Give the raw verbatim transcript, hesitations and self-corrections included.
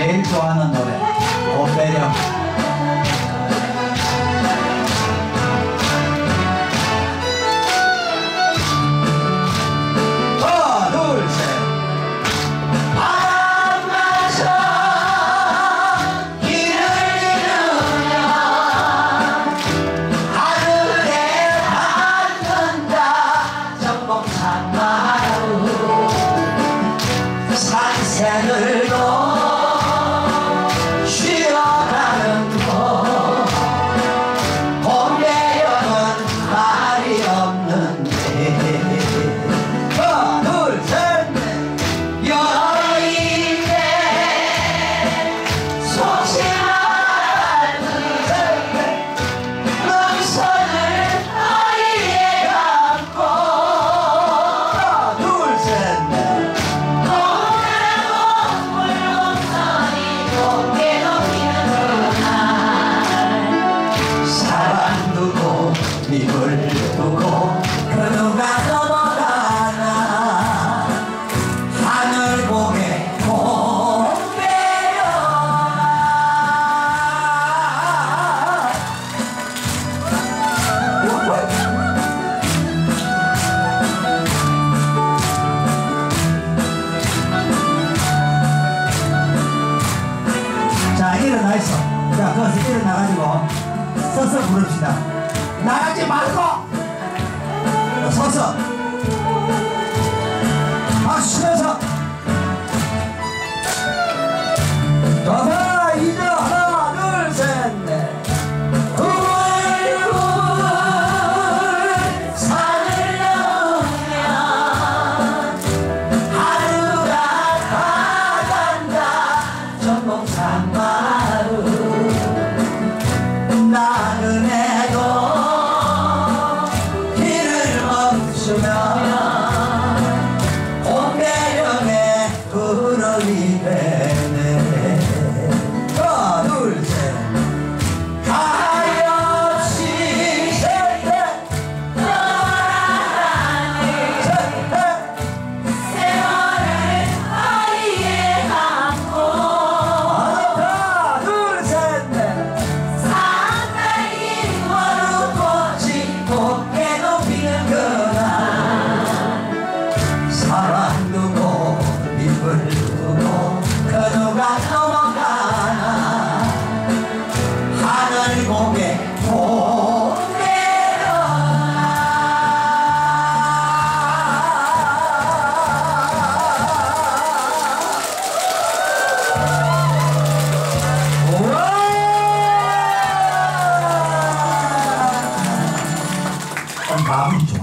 제일 좋아하는 노래 봄배령. 산새들도 쉬어가는 곳 봄배령은 말이 없는데 하나 둘 셋 넷 여인의 소심한 눈썹을 아이에 감고 하나 둘 셋 넷 입을 두고 그 누가 넘어가나 하늘 보게 봄배령아. 자, 일어나 있어. 자, 거기서 일어나가지고 서서 부릅시다. 나가지 말고 서서 마시면서 가자. 이제 하나 둘 셋 넷 우물우물 산을 넘으면 하루가 다 간다. 전복산 마루 나그네도 봄배령에 부르이 되네. 하나 둘 셋 가엾이 셋넷 떠나가니 셋넷 세월을 아이에 감고 하나 둘 셋 넷 산딸기 머루꽃이 곱게도 피는 그날 사랑 두고 입을 두고 그 누가 넘어가나 하늘 보게 봄배령아. 마음이 좋아.